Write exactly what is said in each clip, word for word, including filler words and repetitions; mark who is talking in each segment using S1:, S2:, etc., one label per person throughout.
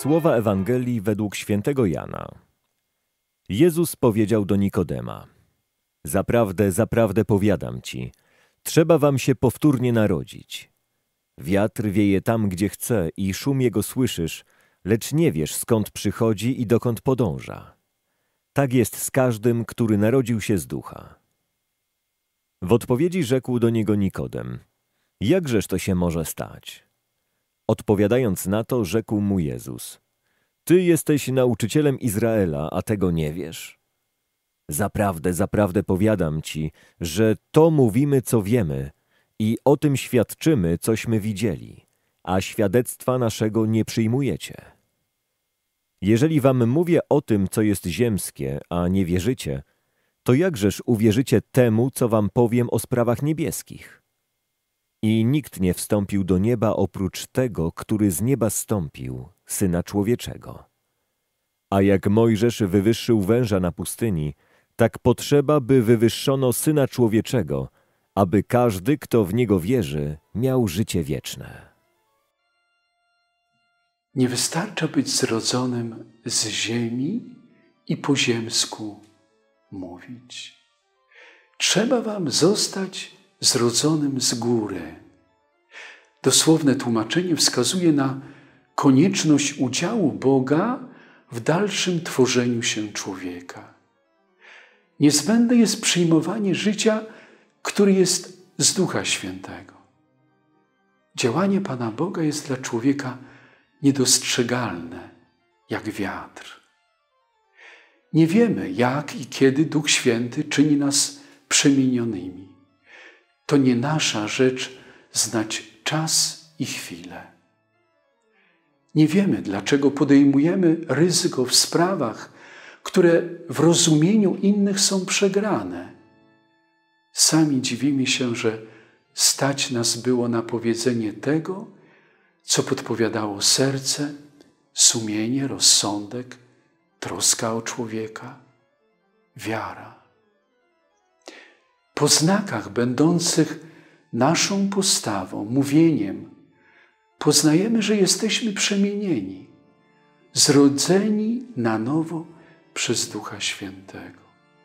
S1: Słowa Ewangelii według świętego Jana. Jezus powiedział do Nikodema: Zaprawdę, zaprawdę powiadam ci, trzeba wam się powtórnie narodzić. Wiatr wieje tam, gdzie chce i szum jego słyszysz, lecz nie wiesz, skąd przychodzi i dokąd podąża. Tak jest z każdym, który narodził się z ducha. W odpowiedzi rzekł do niego Nikodem: Jakżeż to się może stać? Odpowiadając na to, rzekł mu Jezus: Ty jesteś nauczycielem Izraela, a tego nie wiesz? Zaprawdę, zaprawdę powiadam ci, że to mówimy, co wiemy i o tym świadczymy, cośmy widzieli, a świadectwa naszego nie przyjmujecie. Jeżeli wam mówię o tym, co jest ziemskie, a nie wierzycie, to jakżeż uwierzycie temu, co wam powiem o sprawach niebieskich? I nikt nie wstąpił do nieba oprócz tego, który z nieba zstąpił, Syna Człowieczego. A jak Mojżesz wywyższył węża na pustyni, tak potrzeba, by wywyższono Syna Człowieczego, aby każdy, kto w Niego wierzy, miał życie wieczne.
S2: Nie wystarcza być zrodzonym z ziemi i po ziemsku mówić. Trzeba wam zostać zrodzonym z góry. Dosłowne tłumaczenie wskazuje na konieczność udziału Boga w dalszym tworzeniu się człowieka. Niezbędne jest przyjmowanie życia, który jest z Ducha Świętego. Działanie Pana Boga jest dla człowieka niedostrzegalne, jak wiatr. Nie wiemy, jak i kiedy Duch Święty czyni nas przemienionymi. To nie nasza rzecz znać czas i chwilę. Nie wiemy, dlaczego podejmujemy ryzyko w sprawach, które w rozumieniu innych są przegrane. Sami dziwimy się, że stać nas było na powiedzenie tego, co podpowiadało serce, sumienie, rozsądek, troska o człowieka, wiara. Po znakach będących naszą postawą, mówieniem, poznajemy, że jesteśmy przemienieni, zrodzeni na nowo przez Ducha Świętego.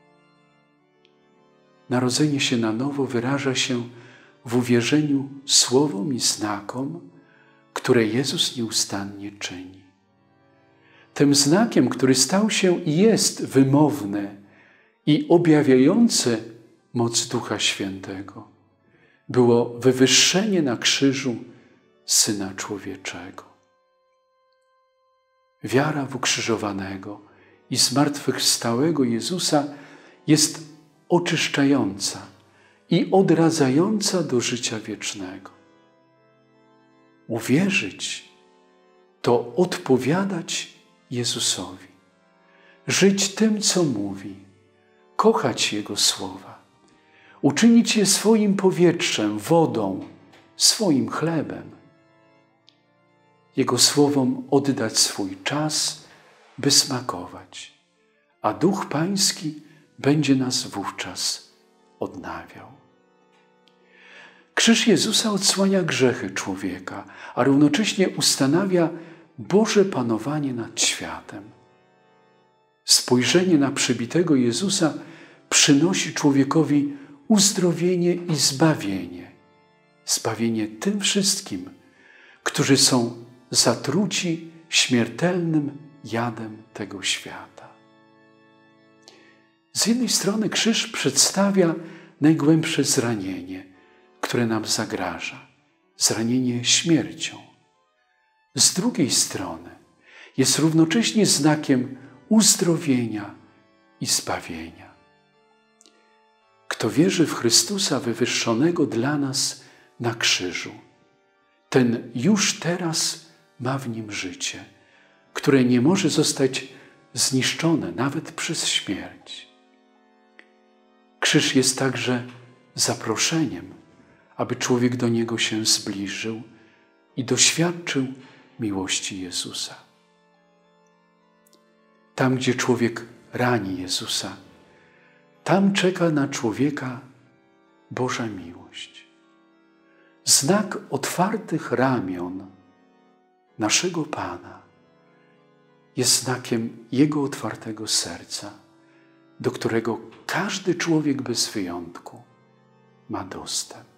S2: Narodzenie się na nowo wyraża się w uwierzeniu słowom i znakom, które Jezus nieustannie czyni. Tym znakiem, który stał się i jest wymowny i objawiający moc Ducha Świętego, było wywyższenie na krzyżu Syna Człowieczego. Wiara w ukrzyżowanego i zmartwychwstałego Jezusa jest oczyszczająca i odradzająca do życia wiecznego. Uwierzyć to odpowiadać Jezusowi, żyć tym, co mówi, kochać Jego słowa, uczynić je swoim powietrzem, wodą, swoim chlebem. Jego słowom oddać swój czas, by smakować, a Duch Pański będzie nas wówczas odnawiał. Krzyż Jezusa odsłania grzechy człowieka, a równocześnie ustanawia Boże panowanie nad światem. Spojrzenie na przybitego Jezusa przynosi człowiekowi uzdrowienie i zbawienie. Zbawienie tym wszystkim, którzy są zatruci śmiertelnym jadem tego świata. Z jednej strony krzyż przedstawia najgłębsze zranienie, które nam zagraża, zranienie śmiercią. Z drugiej strony jest równocześnie znakiem uzdrowienia i zbawienia. Kto wierzy w Chrystusa wywyższonego dla nas na krzyżu, ten już teraz ma w nim życie, które nie może zostać zniszczone nawet przez śmierć. Krzyż jest także zaproszeniem, aby człowiek do niego się zbliżył i doświadczył miłości Jezusa. Tam, gdzie człowiek rani Jezusa, tam czeka na człowieka Boża miłość. Znak otwartych ramion naszego Pana jest znakiem Jego otwartego serca, do którego każdy człowiek bez wyjątku ma dostęp.